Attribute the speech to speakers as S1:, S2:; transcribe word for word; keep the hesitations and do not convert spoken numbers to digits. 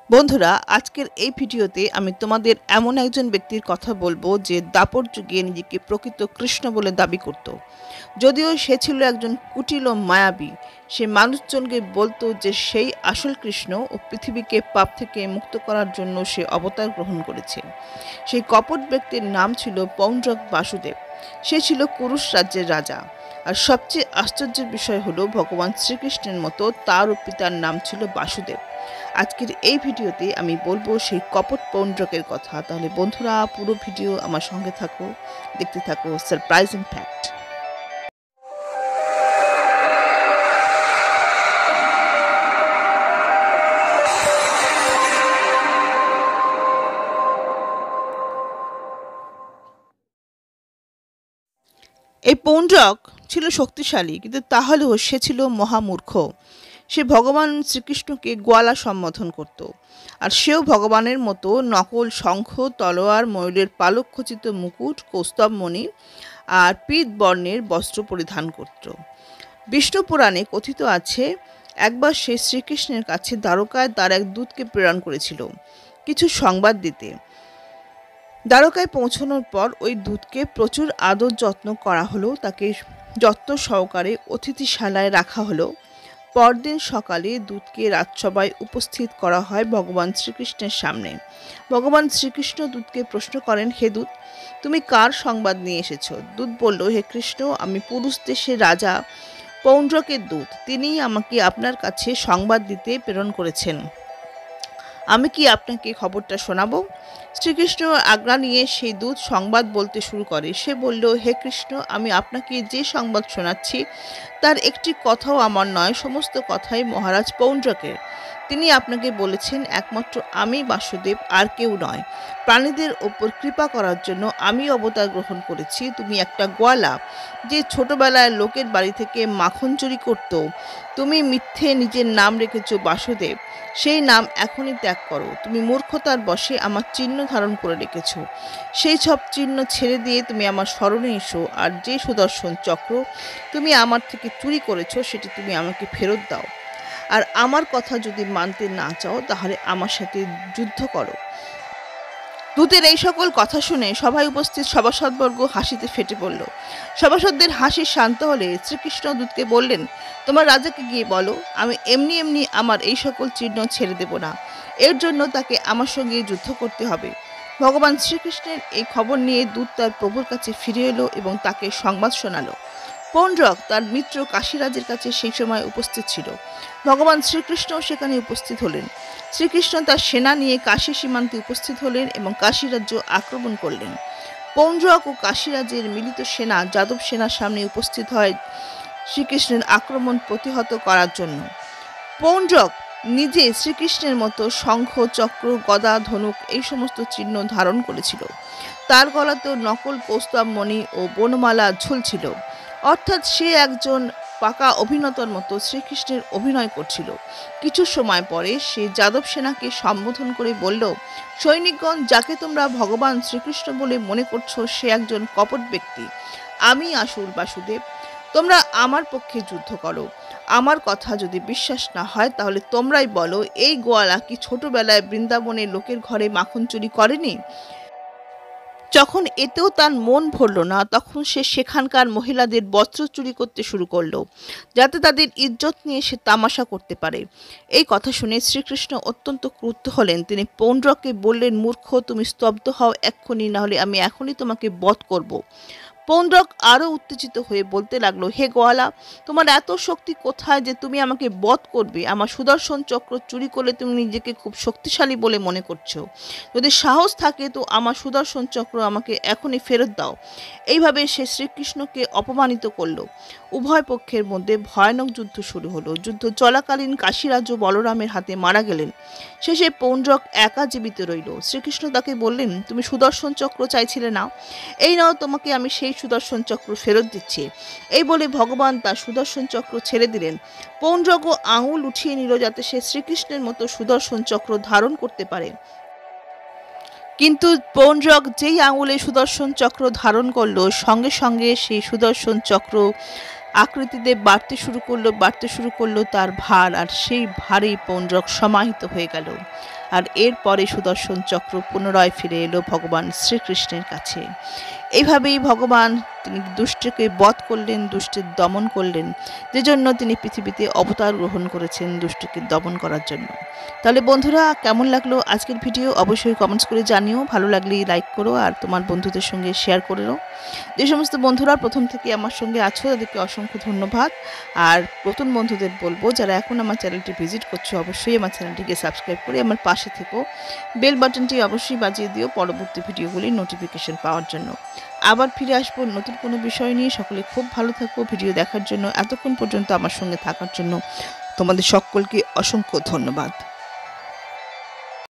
S1: বন্ধুরা, আজকের এই ভিডিওতে আমি তোমাদের এমন একজন ব্যক্তির কথা বলবো যে দাপর যুগে নিজেকে প্রকৃত কৃষ্ণ বলে দাবি করত। যদিও সে ছিল একজন কুটিল ও মায়াবী, সে মানুষজনকে বলতো যে সেই আসল কৃষ্ণ ও পৃথিবীকে পাপ থেকে মুক্ত করার জন্য সে অবতার গ্রহণ করেছে। সেই কপট ব্যক্তির নাম ছিল পৌণ্ড্রক বাসুদেব। সে ছিল কুরুশ রাজ্যের রাজা। আর সবচেয়ে আশ্চর্যের বিষয় হলো, ভগবান শ্রীকৃষ্ণের মতো তারও পিতার নাম ছিল বাসুদেব। আজকের এই ভিডিওতে আমি বলবো সেই কপট পৌণ্ড্রকের কথা। তাহলে বন্ধুরা, পুরো ভিডিও আমার সঙ্গে থাকো, দেখতে থাকো সারপ্রাইজিং ফ্যাক্ট। এই পৌণ্ড্রক ছিল শক্তিশালী, কিন্তু তাহলেও সে ছিল মহামূর্খ। সে ভগবান শ্রীকৃষ্ণকে গোয়ালা সম্বোধন করত, আর সেও ভগবানের মতো নকল শঙ্খ, তলোয়ার, ময়ূরের পালক খচিত মুকুট, কৌস্তবমণি আর পীত বর্ণের বস্ত্র পরিধান করত। বিষ্ণু পুরাণে কথিত আছে, একবার সে শ্রীকৃষ্ণের কাছে দ্বারকায় তার এক দূতকে প্রেরণ করেছিল কিছু সংবাদ দিতে। দ্বারকায় পৌঁছানোর পর ওই দূতকে প্রচুর আদর যত্ন করা হলো, তাকে যত্ন সহকারে অতিথিশালায় রাখা হলো। পরদিন সকালে দূতকে রাজসভায় উপস্থিত করা হয় ভগবান শ্রীকৃষ্ণের সামনে। ভগবান শ্রীকৃষ্ণ দূতকে প্রশ্ন করেন, হে দূত, তুমি কার সংবাদ নিয়ে এসেছো? দূত বলল, হে কৃষ্ণ, আমি পুরুষ দেশের রাজা পৌণ্ড্রকের দূত। তিনি আমাকে আপনার কাছে সংবাদ দিতে প্রেরণ করেছেন। আমি কি আপনাকে খবরটা শোনাবো? শ্রীকৃষ্ণ আজ্ঞা নিয়ে সেই দূত সংবাদ বলতে শুরু করে। সে বলল, হে কৃষ্ণ, আমি আপনাকে যে সংবাদ শোনাচ্ছি তার একটি কথাও আমার নয়, সমস্ত কথাই মহারাজ পৌণ্ড্রকের। তিনি আপনাকে বলেছেন, একমাত্র আমি বাসুদেব, আর কেউ নয়। প্রাণীদের ওপর কৃপা করার জন্য আমি অবতার গ্রহণ করেছি। তুমি একটা গোয়ালা, যে ছোটবেলায় লোকের বাড়ি থেকে মাখন চুরি করত। তুমি মিথ্যে নিজের নাম রেখেছ বাসুদেব, সেই নাম এখনই ত্যাগ করো। তুমি মূর্খতার বশে আমার চিহ্ন ধারণ করে রেখেছ, সেই সব চিহ্ন ছেড়ে দিয়ে তুমি আমার স্মরণে এসো। আর যে সুদর্শন চক্র তুমি আমার থেকে চুরি করেছো সেটি তুমি আমাকে ফেরত দাও। আর আমার কথা যদি মানতে না চাও তাহলে আমার সাথে যুদ্ধ করো। দূতের এই সকল কথা শুনে সভায় উপস্থিত সভাসদবর্গ হাসিতে ফেটে পড়ল। সভাসদদের হাসি শান্ত হলে শ্রীকৃষ্ণ দূতকে বললেন, তোমার রাজাকে গিয়ে বলো, আমি এমনি এমনি আমার এই সকল চিহ্ন ছেড়ে দেব না। এর জন্য তাকে আমার সঙ্গে যুদ্ধ করতে হবে। ভগবান শ্রীকৃষ্ণের এই খবর নিয়ে দূত তার প্রভুর কাছে ফিরে এলো এবং তাকে সংবাদ শোনালো। পৌণ্ড্রক তার মিত্র কাশীরাজের কাছে সেই সময় উপস্থিত ছিল। ভগবান শ্রীকৃষ্ণও সেখানে উপস্থিত হলেন। শ্রীকৃষ্ণ তার সেনা নিয়ে কাশী সীমান্তে উপস্থিত হলেন এবং কাশী রাজ্য আক্রমণ করলেন। পৌণ্ড্রক ও কাশীরাজের মিলিত সেনা যাদব সেনার সামনে উপস্থিত হয় শ্রীকৃষ্ণের আক্রমণ প্রতিহত করার জন্য। পৌণ্ড্রক নিজে শ্রীকৃষ্ণের মতো শঙ্খ, চক্র, গদা, ধনুক এই সমস্ত চিহ্ন ধারণ করেছিল। তার গলাতেও নকল কৌস্তবমণি ও বনমালা ঝুলছিল, অর্থাৎ সে একজন পাকা অভিনেতার মতো শ্রীকৃষ্ণের অভিনয় করছিল। কিছু সময় পরে সে যাদব সেনাকে সম্বোধন করে বলল, সৈনিকগণ, যাকে তোমরা ভগবান শ্রীকৃষ্ণ বলে মনে করছো সে একজন কপট ব্যক্তি। আমি আসল বাসুদেব। তোমরা আমার পক্ষে যুদ্ধ করো। আমার কথা যদি বিশ্বাস না হয় তাহলে তোমরাই বলো, এই গোয়ালা কি ছোটবেলায় বৃন্দাবনের লোকের ঘরে মাখন চুরি করেনি? যখন এতেও তার মন ভরল না, তখন সে সেখানকার মহিলাদের বস্ত্র চুরি করতে শুরু করলো, যাতে তাদের ইজ্জত নিয়ে সে তামাশা করতে পারে। এই কথা শুনে শ্রীকৃষ্ণ অত্যন্ত ক্রুদ্ধ হলেন। তিনি পৌণ্ড্রককে বললেন, মূর্খ, তুমি স্তব্ধ হও এক্ষুনি, না হলে আমি এখনই তোমাকে বধ করব। পৌণ্ড্রক আরও উত্তেজিত হয়ে বলতে লাগলো, হে গোয়ালা, তোমার এত শক্তি কোথায় যে তুমি আমাকে বধ করবে? আমার সুদর্শন চক্র চুরি করলে তুমি নিজেকে খুব শক্তিশালী বলে মনে করছো। যদি সাহস থাকে তো আমার সুদর্শন চক্র আমাকে এখনই ফেরত দাও। এইভাবে সে শ্রীকৃষ্ণকে অপমানিত করল। উভয় পক্ষের মধ্যে ভয়ানক যুদ্ধ শুরু হলো। যুদ্ধ চলাকালীন কাশীরাজ বলরামের হাতে মারা গেলেন। শেষে পৌণ্ড্রক একা জীবিত রইল। শ্রীকৃষ্ণ তাকে বললেন, তুমি সুদর্শন চক্র চাইছিলে না? এই নাও, তোমাকে আমি সেই সুদর্শন চক্র ফেরত দিচ্ছি। এই বলে ভগবান তার সুদর্শন চক্র ছেড়ে দিলেন। পৌণ্ড্রক আঙুল উঠিয়ে নিল যাতে সে শ্রীকৃষ্ণের মতো সুদর্শন চক্র ধারণ করতে পারে। কিন্তু পৌণ্ড্রক যেই আঙুলে সুদর্শন চক্র ধারণ করলো, সঙ্গে সঙ্গে সেই সুদর্শন চক্র আকৃতিতে বাড়তে শুরু করলো বাড়তে শুরু করলো তার ভার, আর সেই ভারেই পৌণ্ড্রক সমাহিত হয়ে গেল। আর এরপরে সুদর্শন চক্র পুনরায় ফিরে এলো ভগবান শ্রীকৃষ্ণের কাছে। এইভাবেই ভগবান তিনি দুষ্টকে বধ করলেন, দুষ্টের দমন করলেন, যে জন্য তিনি পৃথিবীতে অবতার গ্রহণ করেছেন দুষ্টকে দমন করার জন্য। তাহলে বন্ধুরা, কেমন লাগলো আজকের ভিডিও অবশ্যই কমেন্টস করে জানিও। ভালো লাগলে লাইক করো আর তোমার বন্ধুদের সঙ্গে শেয়ার করে নাও। যে সমস্ত বন্ধুরা প্রথম থেকে আমার সঙ্গে আছো তাদেরকে অসংখ্য ধন্যবাদ। আর নতুন বন্ধুদের বলবো, যারা এখন আমার চ্যানেলটি ভিজিট করছো অবশ্যই আমার চ্যানেলটিকে সাবস্ক্রাইব করে আমার পাশে থেকো। বেল বাটনটি অবশ্যই বাজিয়ে দিও পরবর্তী ভিডিওগুলির নোটিফিকেশন পাওয়ার জন্য। আবার ফিরে আসবো নতুন কোনো বিষয় নিয়ে। সকলে খুব ভালো থাকো। ভিডিও দেখার জন্য, এতক্ষণ পর্যন্ত আমার সঙ্গে থাকার জন্য তোমাদের সকলকে অসংখ্য ধন্যবাদ।